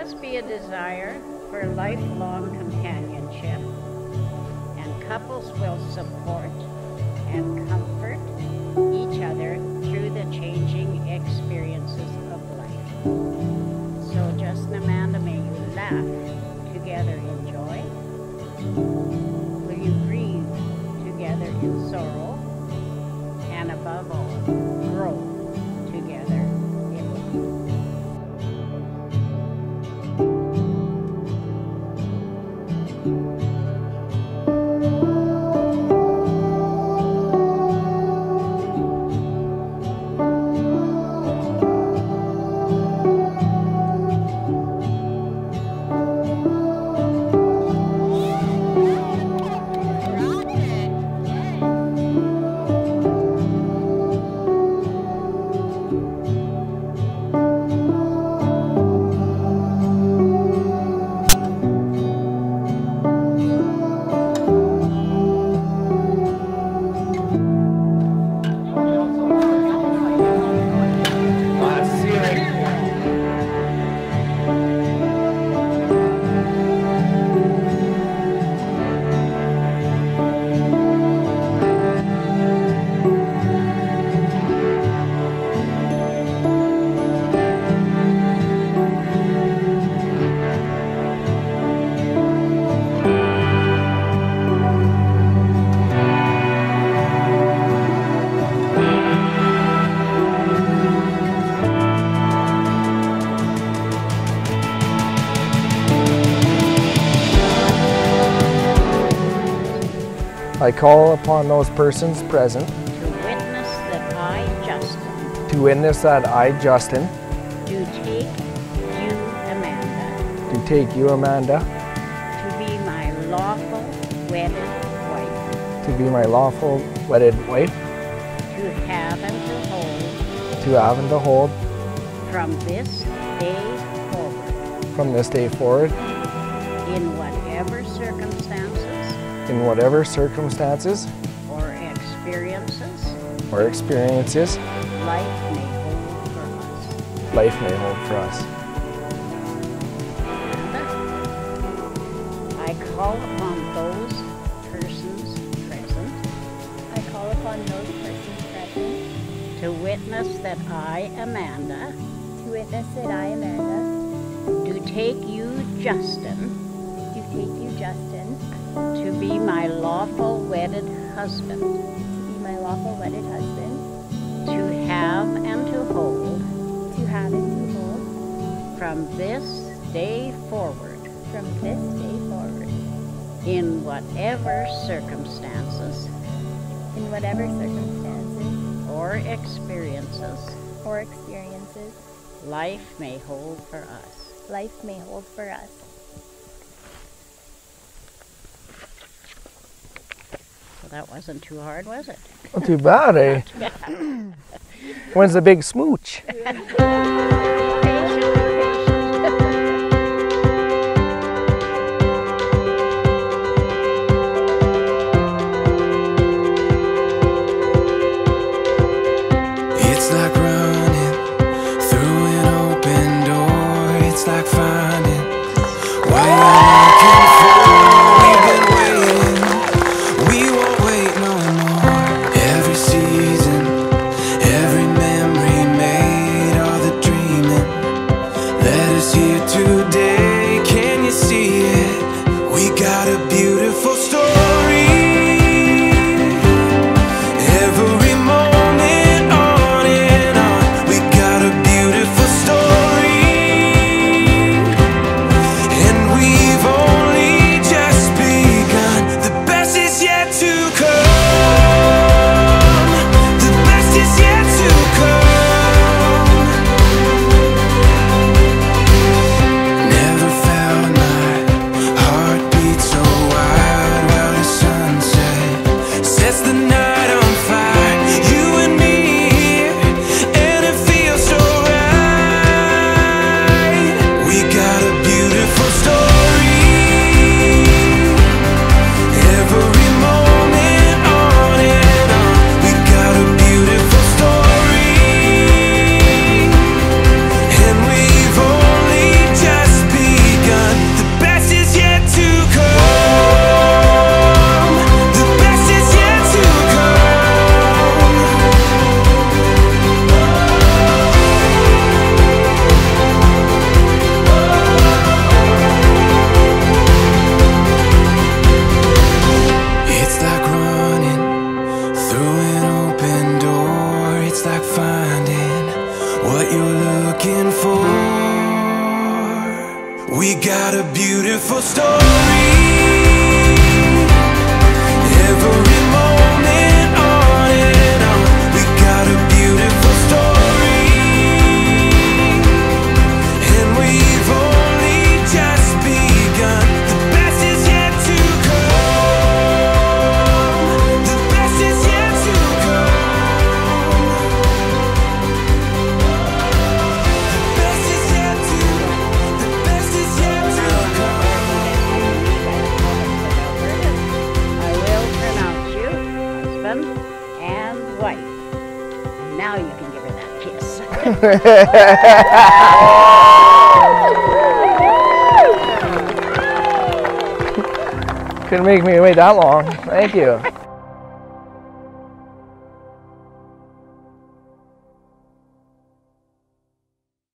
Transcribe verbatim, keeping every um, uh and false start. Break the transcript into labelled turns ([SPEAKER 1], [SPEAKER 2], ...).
[SPEAKER 1] must be a desire for lifelong companionship, and couples will support and comfort each other through the changing experiences of life. So Just and Amanda, may you laugh together in joy. Will you grieve together in sorrow, and above all, grow together in love.
[SPEAKER 2] I call upon those persons present
[SPEAKER 1] To witness that I, Justin,
[SPEAKER 2] to witness that I, Justin,
[SPEAKER 1] do take you, Amanda,
[SPEAKER 2] do take you, Amanda,
[SPEAKER 1] to be my lawful wedded wife,
[SPEAKER 2] to be my lawful wedded wife,
[SPEAKER 1] to have and to hold
[SPEAKER 2] to have and to hold
[SPEAKER 1] from this day forward,
[SPEAKER 2] from this day forward,
[SPEAKER 1] in whatever circumstances
[SPEAKER 2] in whatever circumstances
[SPEAKER 1] or experiences
[SPEAKER 2] or experiences
[SPEAKER 1] life may hold for us.
[SPEAKER 2] life may hold for us.
[SPEAKER 1] I call upon those persons present
[SPEAKER 3] I call upon those persons present
[SPEAKER 1] to witness that I, Amanda,
[SPEAKER 3] to witness that I, Amanda,
[SPEAKER 1] do take you, Justin,
[SPEAKER 3] do take you, Justin,
[SPEAKER 1] to be my lawful wedded husband,
[SPEAKER 3] to be my lawful wedded husband,
[SPEAKER 1] to have and to hold
[SPEAKER 3] to have and to hold
[SPEAKER 1] from this day forward,
[SPEAKER 3] from this day forward,
[SPEAKER 1] in whatever circumstances
[SPEAKER 3] in whatever circumstances
[SPEAKER 1] or experiences
[SPEAKER 3] or experiences
[SPEAKER 1] life may hold for us.
[SPEAKER 3] life may hold for us.
[SPEAKER 1] So that wasn't too hard, was it?
[SPEAKER 2] Not too bad, eh? When's the big smooch?
[SPEAKER 4] It's like running through an open door. It's like finding what you're looking for. We've been waiting, we won't wait no more. Every season, every memory made, all the dreaming We got a beautiful story. Every moment on and on. We got a beautiful story. And we've only just begun. The best is yet to come. The best is yet to come. The best is yet to, the best is yet to come.
[SPEAKER 1] I will pronounce you husband and wife. And now you can give her that kiss.
[SPEAKER 2] Couldn't make me wait that long. Thank you.